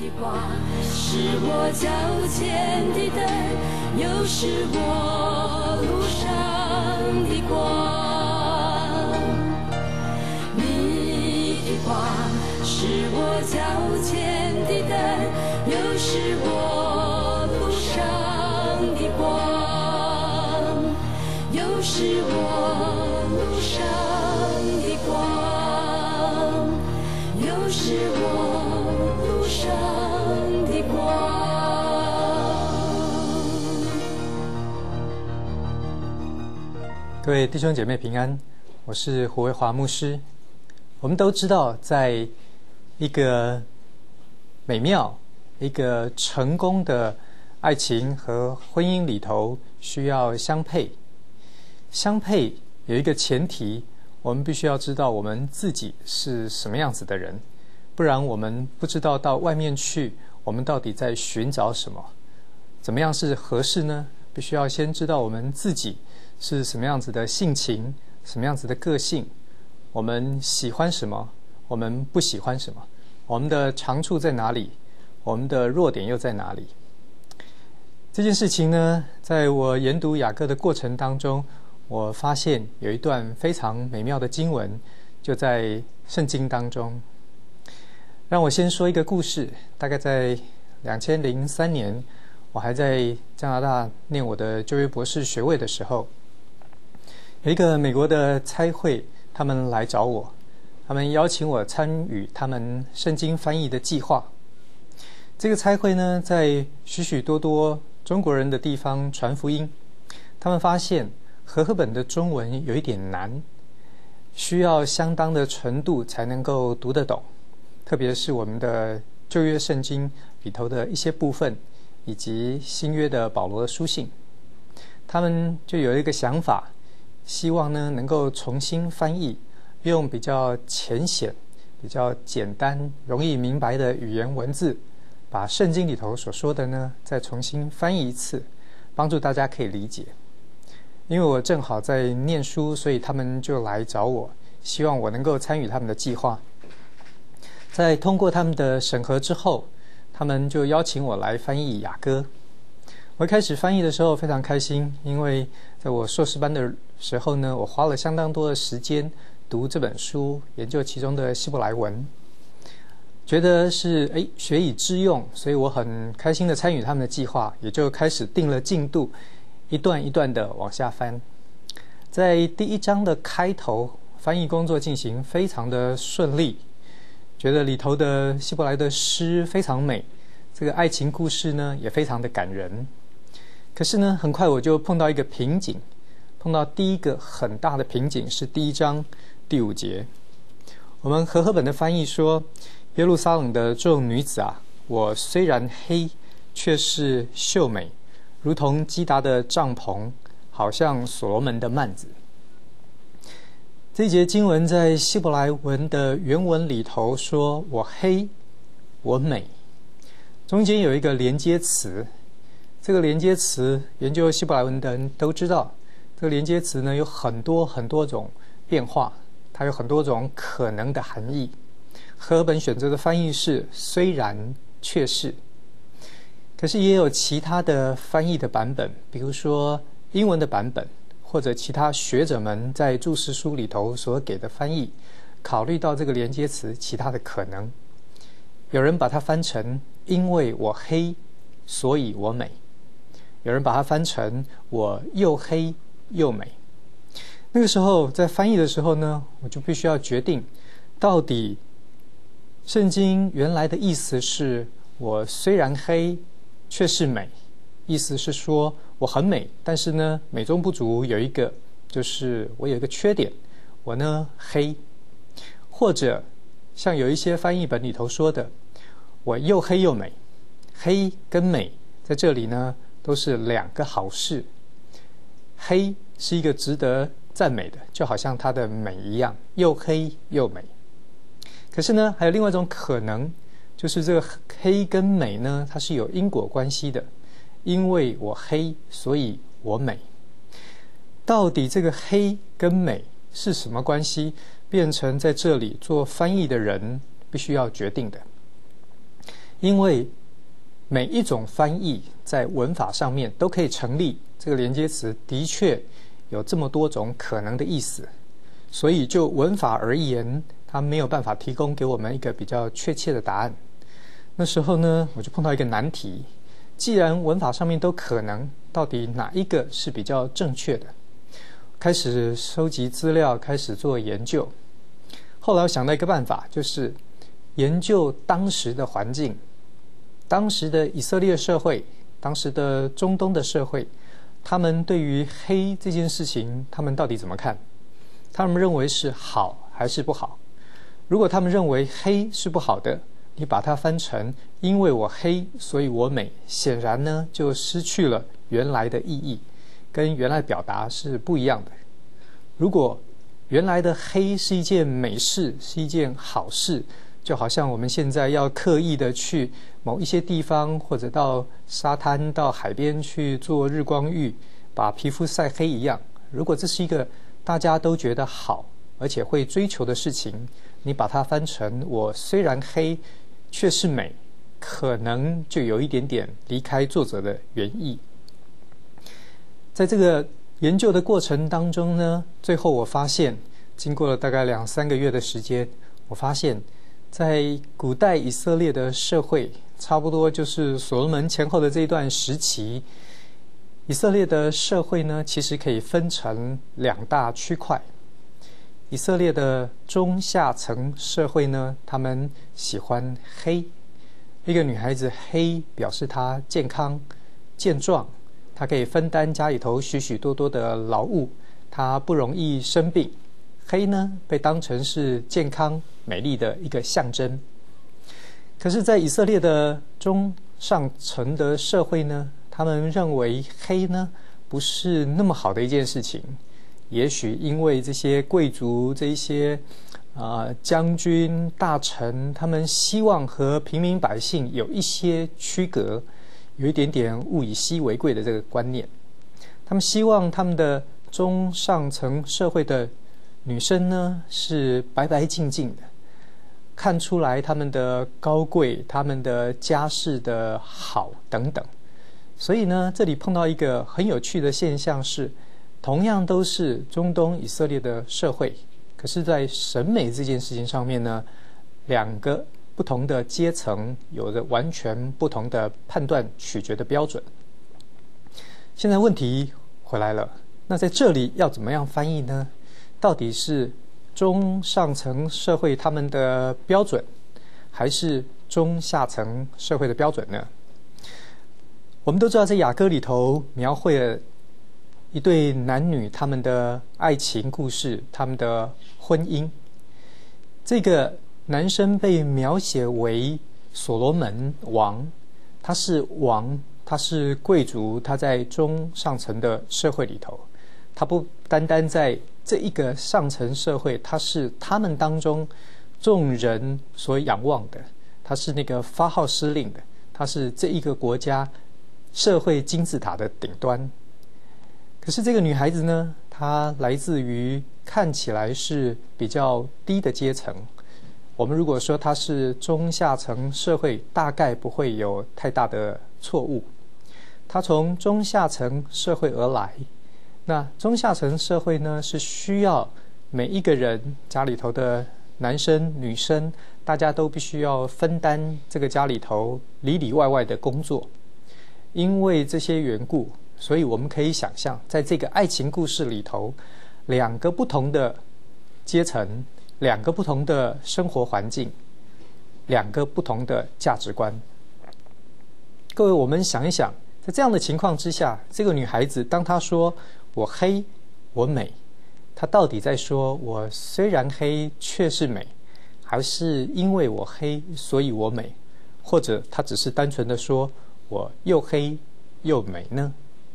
的话是我脚前的灯，又是我路上的光。你的话是我脚前的灯，又是我路上的光，又是我路上的光，又是我路上的光。 各位弟兄姐妹平安，我是胡维华牧师。我们都知道，在一个美妙、一个成功的爱情和婚姻里头，需要相配。相配有一个前提，我们必须要知道我们自己是什么样子的人，不然我们不知道到外面去，我们到底在寻找什么，怎么样是合适呢？必须要先知道我们自己是什么样子的性情，什么样子的个性，我们喜欢什么，我们不喜欢什么，我们的长处在哪里，我们的弱点又在哪里。这件事情呢，在我研读雅各的过程当中，我发现有一段非常美妙的经文，就在圣经当中。让我先说一个故事。大概在2003年，我还在加拿大念我的就业博士学位的时候，有一个美国的差会，他们来找我，他们邀请我参与他们圣经翻译的计划。这个差会呢，在许许多多中国人的地方传福音。他们发现和合本的中文有一点难，需要相当的程度才能够读得懂，特别是我们的旧约圣经里头的一些部分，以及新约的保罗的书信。他们就有一个想法，希望呢能够重新翻译，用比较浅显、比较简单、容易明白的语言文字，把圣经里头所说的呢再重新翻译一次，帮助大家可以理解。因为我正好在念书，所以他们就来找我，希望我能够参与他们的计划。在通过他们的审核之后，他们就邀请我来翻译雅歌。我一开始翻译的时候非常开心，因为在我硕士班的时候呢，我花了相当多的时间读这本书，研究其中的希伯来文，觉得是学以致用，所以我很开心的参与他们的计划，也就开始定了进度，一段一段的往下翻。在第一章的开头，翻译工作进行非常的顺利，觉得里头的希伯来的诗非常美，这个爱情故事呢也非常的感人。可是呢，很快我就碰到一个瓶颈，碰到第一个很大的瓶颈是第一章第5节。我们和合本的翻译说，耶路撒冷的众女子啊，我虽然黑，却是秀美，如同基达的帐篷，好像所罗门的幔子。这一节经文在希伯来文的原文里头说，我黑，我美，中间有一个连接词。这个连接词，研究希伯来文的人都知道，这个连接词呢有很多很多种变化，它有很多种可能的含义。和合本选择的翻译是虽然却是，可是也有其他的翻译的版本，比如说英文的版本，或者其他学者们在注释书里头所给的翻译，考虑到这个连接词其他的可能。有人把它翻成因为我黑，所以我美，有人把它翻成我又黑又美。那个时候在翻译的时候呢，我就必须要决定，到底圣经原来的意思是我虽然黑却是美，意思是说我很美，但是呢美中不足有一个，就是我有一个缺点，我呢黑。或者像有一些翻译本里头说的，我又黑又美，黑跟美在这里呢都是两个好事。黑是一个值得赞美的，就好像它的美一样，又黑又美。可是呢还有另外一种可能，就是这个黑跟美呢它是有因果关系的，因为我黑所以我美。到底这个黑跟美是什么关系，变成在这里做翻译的人必须要决定的。 因为每一种翻译在文法上面都可以成立，这个连接词的确有这么多种可能的意思，所以就文法而言，它没有办法提供给我们一个比较确切的答案。那时候呢，我就碰到一个难题，既然文法上面都可能，到底哪一个是比较正确的？开始收集资料，开始做研究。后来我想到一个办法，就是研究当时的环境，当时的以色列社会，当时的中东的社会，他们对于黑这件事情，他们到底怎么看？他们认为是好还是不好？如果他们认为黑是不好的，你把它翻成因为我黑所以我美，显然呢就失去了原来的意义，跟原来表达是不一样的。如果原来的黑是一件美事，是一件好事，就好像我们现在要刻意的去某一些地方，或者到沙滩到海边去做日光浴，把皮肤晒黑一样。如果这是一个大家都觉得好而且会追求的事情，你把它翻成我虽然黑却是美，可能就有一点点离开作者的原意。在这个研究的过程当中呢，最后我发现，经过了大概2-3个月的时间，我发现在古代以色列的社会，差不多就是所罗门前后的这一段时期，以色列的社会呢，其实可以分成2大区块。以色列的中下层社会呢，他们喜欢黑，一个女孩子黑表示她健康健壮，她可以分担家里头许许多多的劳务，她不容易生病。黑呢，被当成是健康美丽的一个象征。可是在以色列的中上层的社会呢，他们认为黑呢不是那么好的一件事情。也许因为这些贵族，这些将军大臣，他们希望和平民百姓有一些区隔，有一点点物以稀为贵的这个观念。他们希望他们的中上层社会的女生呢是白白净净的，看出来他们的高贵，他们的家世的好等等。所以呢，这里碰到一个很有趣的现象是，同样都是中东以色列的社会，可是在审美这件事情上面呢，2个不同的阶层有着完全不同的判断取决的标准。现在问题回来了，那在这里要怎么样翻译呢？到底是中上层社会他们的标准，还是中下层社会的标准呢？我们都知道，在雅歌里头描绘了一对男女他们的爱情故事，他们的婚姻。这个男生被描写为所罗门王，他是王，他是贵族，他在中上层的社会里头，他不单单在这一个上层社会，他是他们当中众人所仰望的，他是那个发号施令的，他是这一个国家社会金字塔的顶端。可是这个女孩子呢，她来自于看起来是比较低的阶层。我们如果说她是中下层社会，大概不会有太大的错误。她从中下层社会而来，那中下层社会呢，是需要每一个人家里头的男生女生，大家都必须要分担这个家里头里里外外的工作。因为这些缘故，所以我们可以想象，在这个爱情故事里头，2个不同的阶层，2个不同的生活环境，2个不同的价值观。各位，我们想一想，在这样的情况之下，这个女孩子当她说我黑我美，她到底在说我虽然黑却是美，还是因为我黑所以我美，或者她只是单纯的说我又黑又美呢？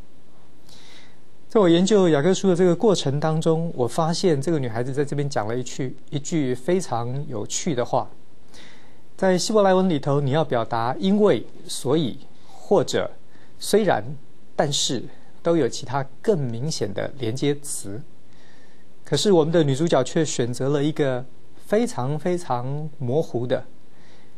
在我研究雅歌书的这个过程当中，我发现这个女孩子在这边讲了一句非常有趣的话。在希伯来文里头，你要表达因为、所以或者虽然、但是，都有其他更明显的连接词。可是我们的女主角却选择了一个非常非常模糊的。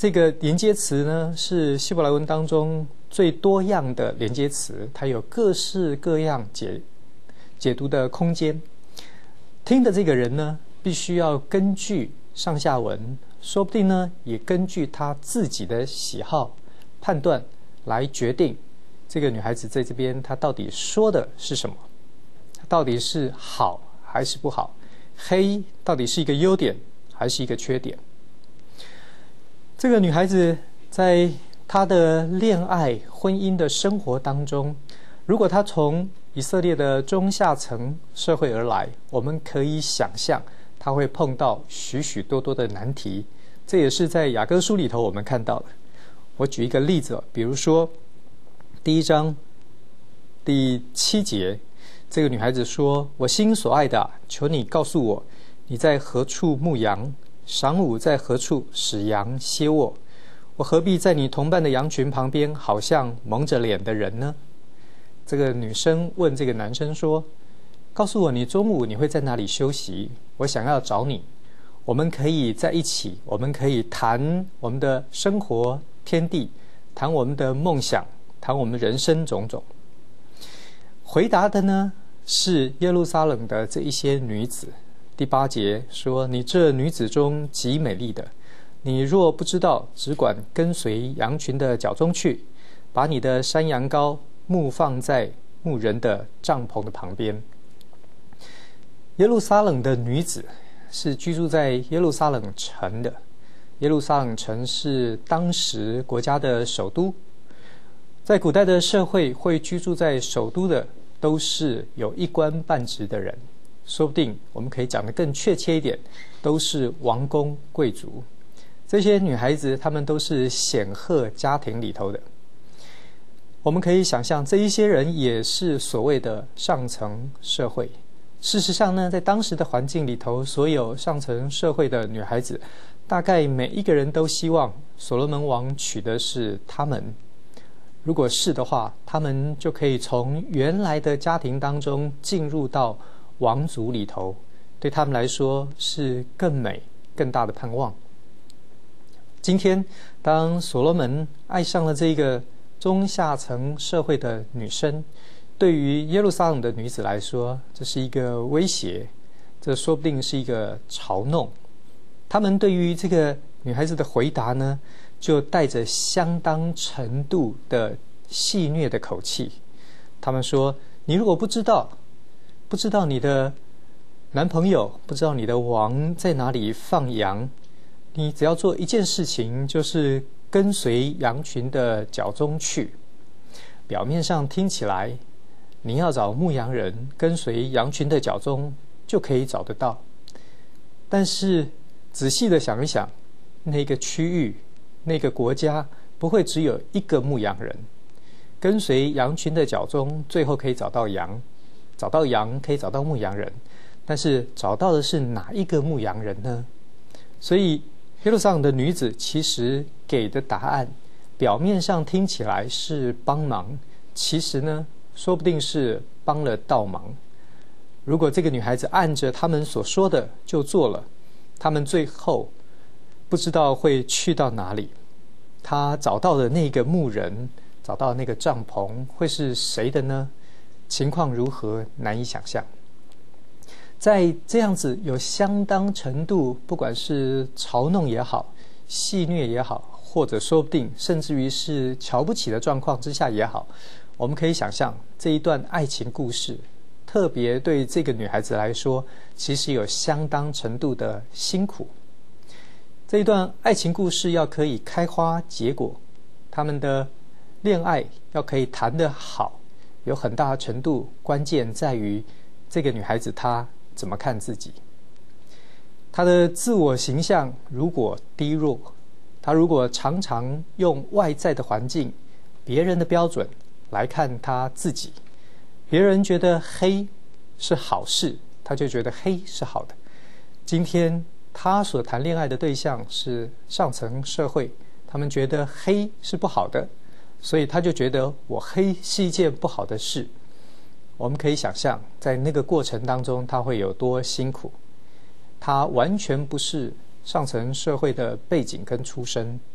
这个连接词呢，是希伯来文当中最多样的连接词，它有各式各样解读的空间。听的这个人呢，必须要根据上下文，说不定呢，也根据他自己的喜好判断来决定这个女孩子在这边她到底说的是什么，到底是好还是不好，黑到底是一个优点还是一个缺点。这个女孩子在她的恋爱婚姻的生活当中，如果她从以色列的中下层社会而来，我们可以想象她会碰到许许多多的难题，这也是在雅歌书里头我们看到的。我举一个例子，比如说第1章第7节，这个女孩子说：我心所爱的，求你告诉我，你在何处牧羊，晌午在何处使羊歇卧？我何必在你同伴的羊群旁边，好像蒙着脸的人呢？这个女生问这个男生说：告诉我，你中午你会在哪里休息？我想要找你，我们可以在一起，我们可以谈我们的生活天地，谈我们的梦想，谈我们人生种种。回答的呢，是耶路撒冷的这一些女子。第8节说：你这女子中极美丽的，你若不知道，只管跟随羊群的脚中去，把你的山羊羔牧放在牧人的帐篷的旁边。耶路撒冷的女子是居住在耶路撒冷城的，耶路撒冷城是当时国家的首都。在古代的社会，会居住在首都的都是有一官半职的人，说不定我们可以讲得更确切一点，都是王公贵族。这些女孩子她们都是显赫家庭里头的。我们可以想象，这一些人也是所谓的上层社会。事实上呢，在当时的环境里头，所有上层社会的女孩子，大概每一个人都希望所罗门王娶的是他们。如果是的话，他们就可以从原来的家庭当中进入到王族里头，对他们来说是更美更大的盼望。今天当所罗门爱上了这个中下层社会的女生，对于耶路撒冷的女子来说，这是一个威胁，这说不定是一个嘲弄。他们对于这个女孩子的回答呢，就带着相当程度的戏谑的口气。他们说：你如果不知道你的男朋友，不知道你的王在哪里放羊，你只要做一件事情，就是跟随羊群的脚中去。表面上听起来，你要找牧羊人跟随羊群的脚中就可以找得到，但是仔细的想一想，那个区域那个国家不会只有一个牧羊人，跟随羊群的脚中最后可以找到羊，找到羊可以找到牧羊人，但是找到的是哪一个牧羊人呢？所以耶路撒冷的女子其实给的答案表面上听起来是帮忙，其实呢说不定是帮了倒忙。如果这个女孩子按着他们所说的就做了，他们最后不知道会去到哪里。她找到的那个牧人，找到那个帐篷会是谁的呢？情况如何难以想象。在这样子有相当程度，不管是嘲弄也好，戏谑也好，或者说不定甚至于是瞧不起的状况之下也好，我们可以想象这一段爱情故事，特别对这个女孩子来说，其实有相当程度的辛苦。这一段爱情故事要可以开花结果，他们的恋爱要可以谈得好，有很大程度关键在于这个女孩子她怎么看自己。她的自我形象如果低弱，她如果常常用外在的环境、别人的标准来看她自己，别人觉得黑是好事，她就觉得黑是好的。今天她所谈恋爱的对象是上层社会，他们觉得黑是不好的，所以她就觉得我黑是一件不好的事。我们可以想象在那个过程当中她会有多辛苦。她完全不是上层社会的背景跟出身，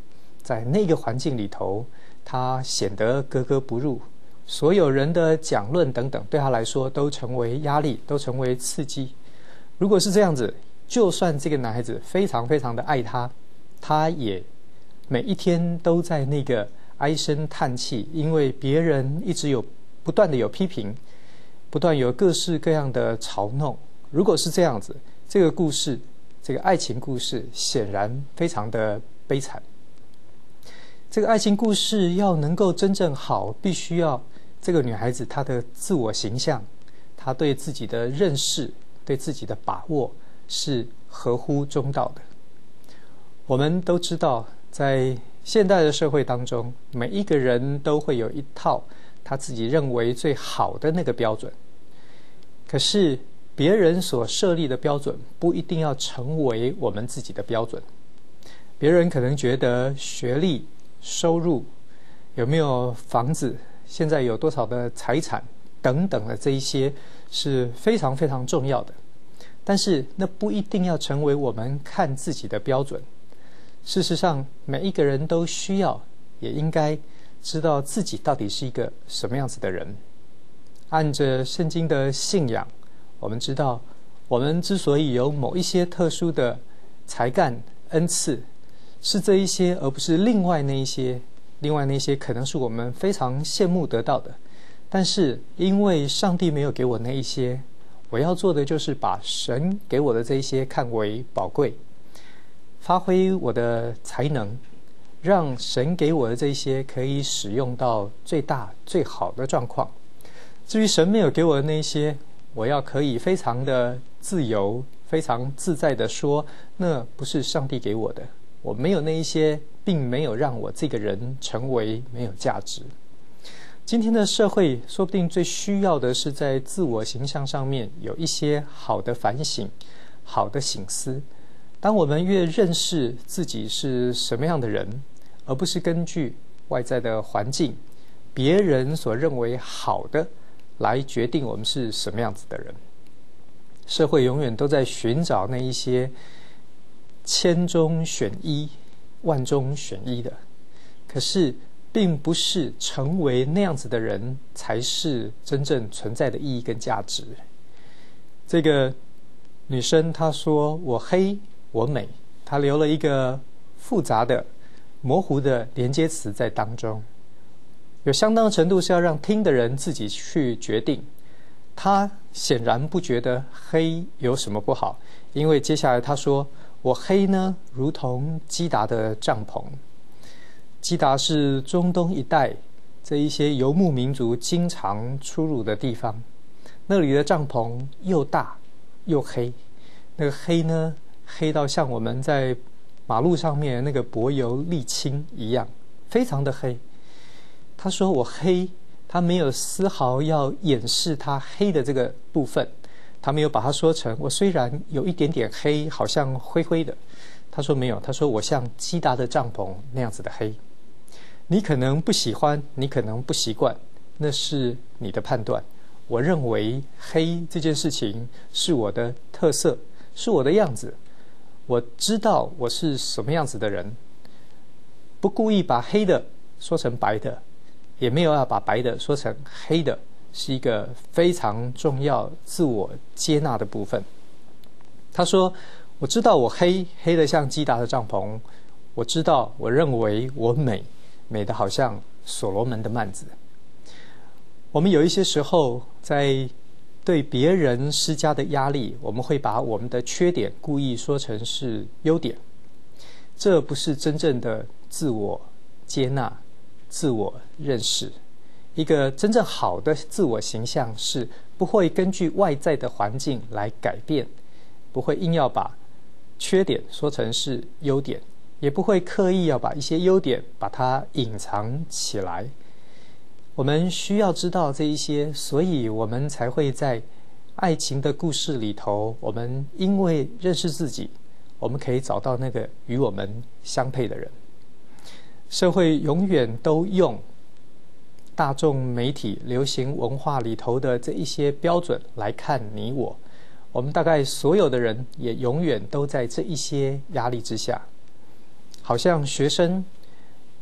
在那个环境里头，他显得格格不入，所有人的讲论等等，对他来说都成为压力，都成为刺激。如果是这样子，就算这个男孩子非常非常的爱他，他也每一天都在那个唉声叹气，因为别人一直不断的有批评，不断有各式各样的嘲弄。如果是这样子，这个故事，这个爱情故事显然非常的悲惨。这个爱情故事要能够真正好，必须要这个女孩子她的自我形象，她对自己的认识，对自己的把握是合乎中道的。我们都知道，在现代的社会当中，每一个人都会有一套他自己认为最好的那个标准，可是别人所设立的标准不一定要成为我们自己的标准。别人可能觉得学历、收入、有没有房子、现在有多少的财产等等的这一些是非常非常重要的，但是那不一定要成为我们看自己的标准。事实上，每一个人都需要，也应该知道自己到底是一个什么样子的人。按着圣经的信仰，我们知道，我们之所以有某一些特殊的才干、恩赐，是这一些，而不是另外那一些。另外那些可能是我们非常羡慕得到的，但是因为上帝没有给我那一些，我要做的就是把神给我的这一些看为宝贵，发挥我的才能，让神给我的这些可以使用到最大最好的状况。至于神没有给我的那些，我要可以非常的自由，非常自在的说，那不是上帝给我的，我没有那一些，并没有让我这个人成为没有价值。今天的社会说不定最需要的是在自我形象上面有一些好的反省，好的省思。当我们越认识自己是什么样的人，而不是根据外在的环境、别人所认为好的来决定我们是什么样子的人。社会永远都在寻找那一些千中选一、万中选一的，可是并不是成为那样子的人才是真正存在的意义跟价值。这个女生她说我黑我美，她留了一个复杂的模糊的连接词在当中，有相当的程度是要让听的人自己去决定。她显然不觉得黑有什么不好，因为接下来她说我黑呢如同基达的帐篷。基达是中东一带这一些游牧民族经常出入的地方，那里的帐篷又大又黑，那个黑呢黑到像我们在马路上面那个柏油沥青一样，非常的黑。他说我黑，他没有丝毫要掩饰他黑的这个部分，他没有把它说成我虽然有一点点黑，好像灰灰的。他说没有，他说我像基达的帐篷那样子的黑。你可能不喜欢，你可能不习惯，那是你的判断。我认为黑这件事情是我的特色，是我的样子。我知道我是什么样子的人，不故意把黑的说成白的，也没有要把白的说成黑的，是一个非常重要自我接纳的部分。他说我知道我黑得像基达的帐篷，我知道我认为我美得好像所罗门的幔子。我们有一些时候在对别人施加的压力，我们会把我们的缺点故意说成是优点，这不是真正的自我接纳、自我认识。一个真正好的自我形象是不会根据外在的环境来改变，不会硬要把缺点说成是优点，也不会刻意要把一些优点把它隐藏起来。我们需要知道这一些，所以我们才会在爱情的故事里头，我们因为认识自己，我们可以找到那个与我们相配的人。社会永远都用大众媒体、流行文化里头的这一些标准来看你我，我们大概所有的人也永远都在这一些压力之下。好像学生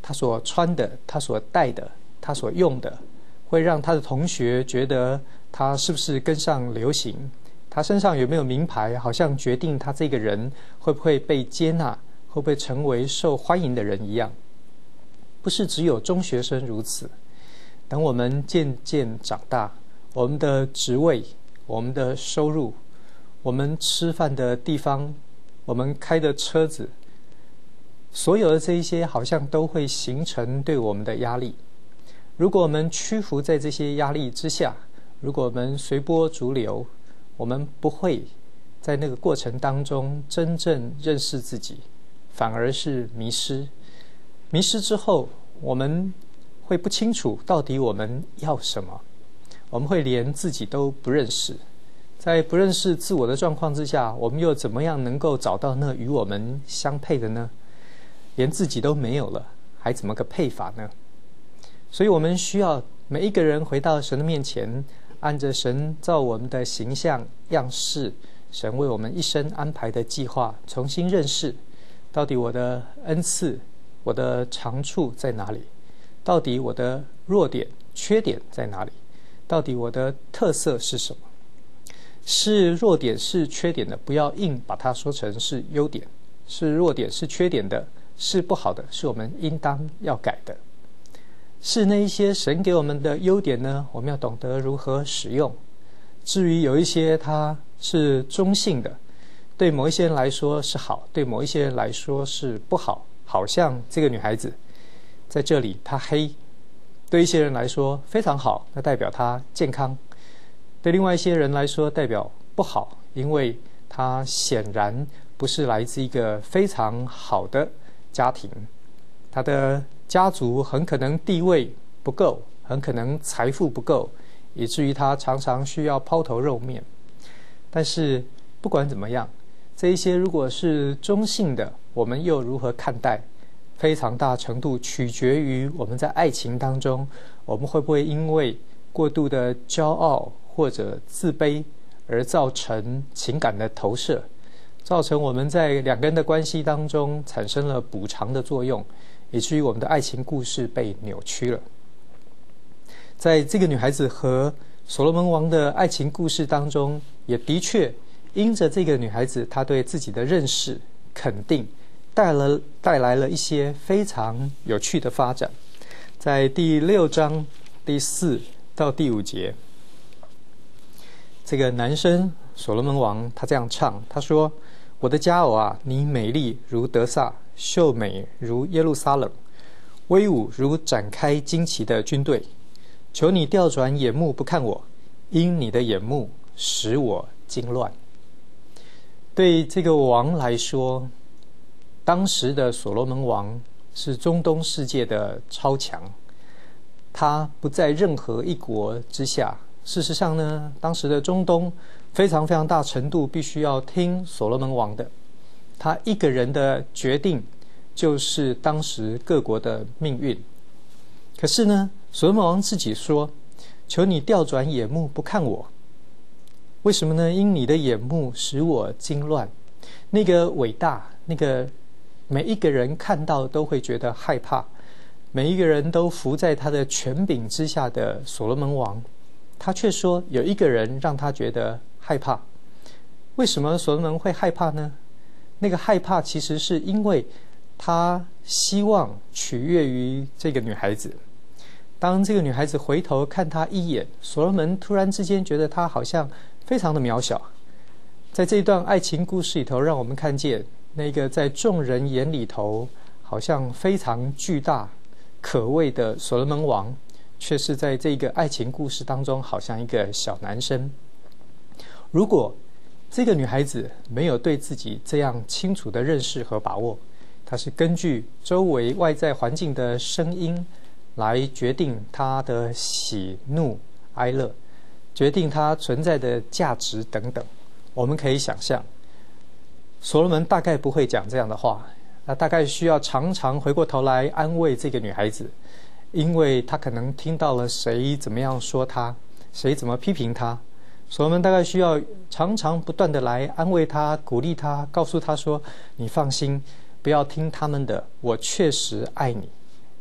他所穿的、他所戴的、他所用的，会让他的同学觉得他是不是跟上流行，他身上有没有名牌，好像决定他这个人会不会被接纳，会不会成为受欢迎的人一样。不是只有中学生如此，等我们渐渐长大，我们的职位、我们的收入、我们吃饭的地方、我们开的车子，所有的这一些好像都会形成对我们的压力。如果我们屈服在这些压力之下，如果我们随波逐流，我们不会在那个过程当中真正认识自己，反而是迷失。迷失之后，我们会不清楚到底我们要什么，我们会连自己都不认识。在不认识自我的状况之下，我们又怎么样能够找到那与我们相配的呢？连自己都没有了，还怎么个配法呢？所以我们需要每一个人回到神的面前，按着神造我们的形象样式，神为我们一生安排的计划，重新认识到底我的恩赐、我的长处在哪里？到底我的弱点、缺点在哪里？到底我的特色是什么？是弱点、是缺点的，不要硬把它说成是优点；是弱点、是缺点的，是不好的，是我们应当要改的。是那一些神给我们的优点呢，我们要懂得如何使用。至于有一些它是中性的，对某一些人来说是好，对某一些人来说是不好。好像这个女孩子在这里，她黑，对一些人来说非常好，那代表她健康；对另外一些人来说代表不好，因为她显然不是来自一个非常好的家庭，她的家族很可能地位不够，很可能财富不够，以至于她常常需要抛头露面。但是不管怎么样，这一些如果是中性的，我们又如何看待？非常大程度取决于我们在爱情当中，我们会不会因为过度的骄傲或者自卑而造成情感的投射，造成我们在两个人的关系当中产生了补偿的作用，以至于我们的爱情故事被扭曲了。在这个女孩子和所罗门王的爱情故事当中，也的确因着这个女孩子她对自己的认识肯定，带来了一些非常有趣的发展。在第6章第4到第5节，这个男生所罗门王他这样唱，他说：我的佳偶啊，你美丽如得撒，秀美如耶路撒冷，威武如展开旌旗的军队。求你调转眼目不看我，因你的眼目使我惊乱。对这个王来说，当时的所罗门王是中东世界的超强，他不在任何一国之下。事实上呢，当时的中东非常非常大程度必须要听所罗门王的，他一个人的决定就是当时各国的命运。可是呢，所罗门王自己说：求你调转眼目不看我。为什么呢？因你的眼目使我惊乱。那个伟大，那个每一个人看到都会觉得害怕，每一个人都服在他的权柄之下的所罗门王，他却说有一个人让他觉得害怕。为什么所罗门会害怕呢？那个害怕其实是因为他希望取悦于这个女孩子。当这个女孩子回头看他一眼，所罗门突然之间觉得她好像非常的渺小。在这段爱情故事里头，让我们看见那个在众人眼里头好像非常巨大可畏的所罗门王，却是在这个爱情故事当中好像一个小男生。如果这个女孩子没有对自己这样清楚的认识和把握，她是根据周围外在环境的声音来决定她的喜怒哀乐，决定她存在的价值等等。我们可以想象，所罗门大概不会讲这样的话，他大概需要常常回过头来安慰这个女孩子，因为他可能听到了谁怎么样说他，谁怎么批评他。所罗门大概需要常常不断的来安慰他，鼓励他，告诉他说：你放心，不要听他们的，我确实爱你。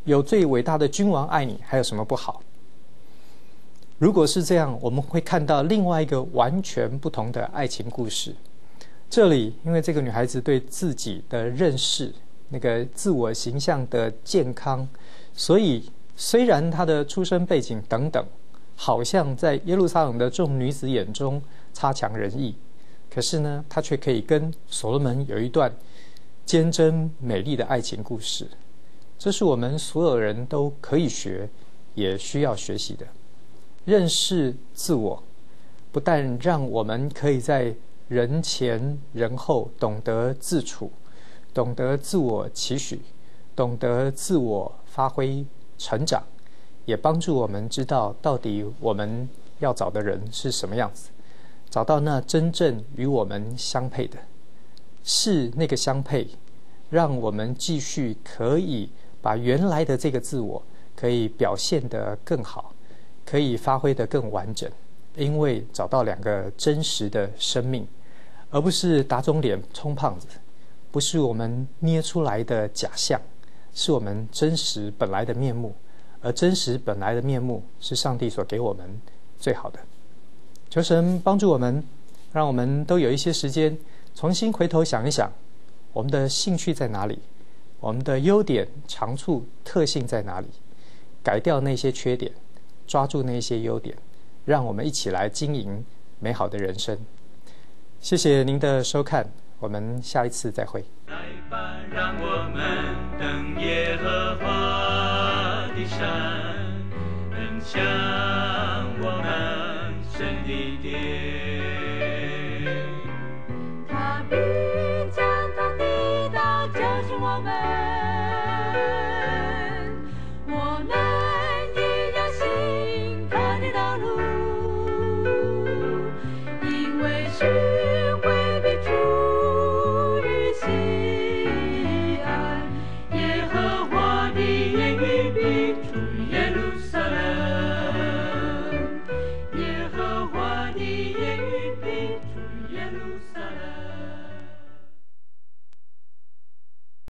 有最伟大的君王爱你，还有什么不好？如果是这样，我们会看到另外一个完全不同的爱情故事。这里，因为这个女孩子对自己的认识，那个自我形象的健康，所以虽然她的出身背景等等，好像在耶路撒冷的众女子眼中差强人意，可是呢，她却可以跟所罗门有一段坚贞美丽的爱情故事。这是我们所有人都可以学，也需要学习的。认识自我，不但让我们可以在人前人后懂得自处，懂得自我期许，懂得自我发挥成长，也帮助我们知道到底我们要找的人是什么样子，找到那真正与我们相配的，是那个相配，让我们继续可以把原来的这个自我可以表现得更好，可以发挥得更完整，因为找到两个真实的生命，而不是打肿脸充胖子，不是我们捏出来的假象，是我们真实本来的面目，而真实本来的面目是上帝所给我们最好的。求神帮助我们，让我们都有一些时间重新回头想一想，我们的兴趣在哪里，我们的优点长处特性在哪里，改掉那些缺点，抓住那些优点，让我们一起来经营美好的人生。谢谢您的收看，我们下一次再会。 来吧，让我们登耶和华的山。